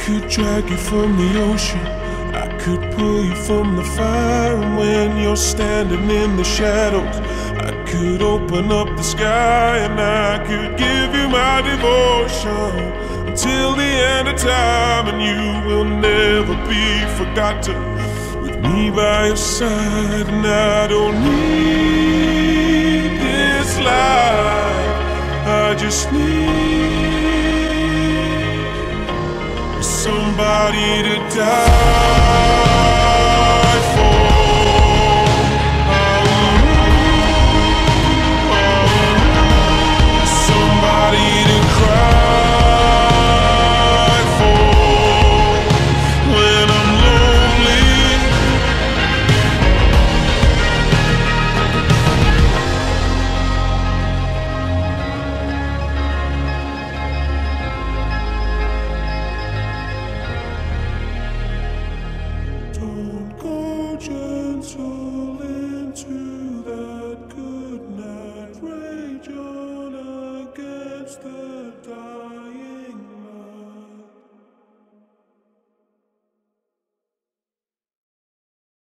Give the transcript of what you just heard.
could drag you from the ocean, I could pull you from the fire, and when you're standing in the shadows, I could open up the sky, and I could give you my devotion until the end of time, and you will never be forgotten with me by your side. And I don't need this life, I just need somebody to die for. Somebody to cry for when I'm lonely. Don't go gentle into that good night, rage on against the